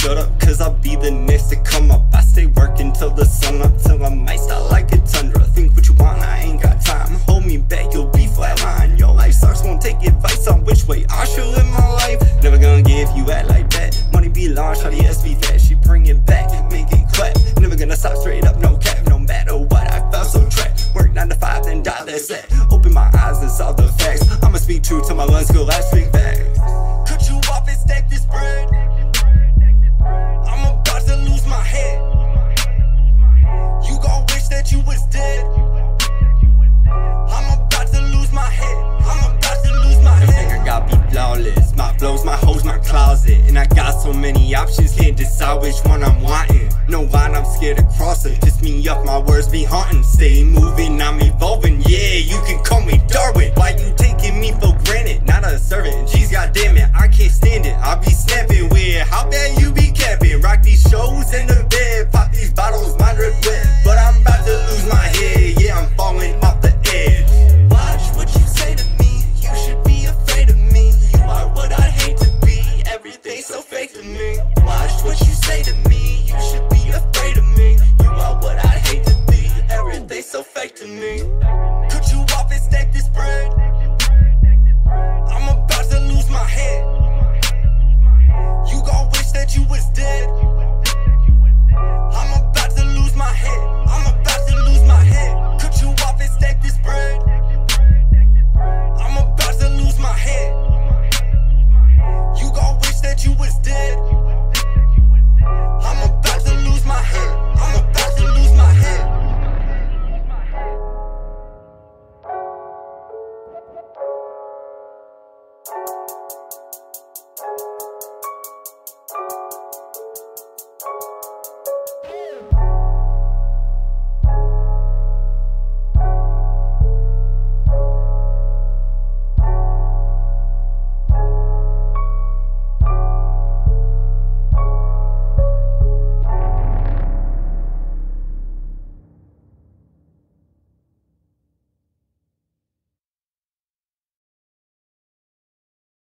shut up, cause I'll be the next to come up. I stay working till the sun up, till I might start like a tundra. Think what you want, I ain't got time. Hold me back, you'll be flatline. Your life sucks, won't take advice on which way I should live my life. Never gonna give you that like that. Money be large, how the SB fat. She bring it back, make it clap. Never gonna stop, straight up, no cap. No matter what, I felt so trapped. Work 9 to 5, then die, that's that. Open my eyes and saw the facts. I'ma speak true till my lungs go last, speak back. Cut you off and stack this bread. I'm about to lose my head. You gon' wish that you was dead. I'm about to lose my head. I'm about to lose my head. Everything I got be flawless. My flows, my hoes, my closet. And I got so many options, can't decide which one I'm wanting. No line, I'm scared to cross it. Piss me up, my words be haunting. Stay moving, I'm evolving. Yeah, you can call me Darwin. Why you taking me for granted? Not a servant. Jeez, goddamn it, I can't stand it. I be snapping with how bad you be capping. Rock these shows in the bed, pop these bottles, my drip wet. But I'm about to lose my head. Yeah, I'm falling off the edge. Watch what you say to me. You should be afraid of me. You are what I hate to be. Everything's so fake to me. Watch what you say to me. You should be afraid of me. You are what I hate to be. Everything's so fake to me. Cut you off and stack this bread. I'm about to lose my head. You gon' wish that you was dead. I'm about to lose my head. I'm about to lose my head. Cut you off and stack this bread. I'm about to lose my head. You gon' wish that you was dead. I'm about to lose my head. I'm about to lose my head.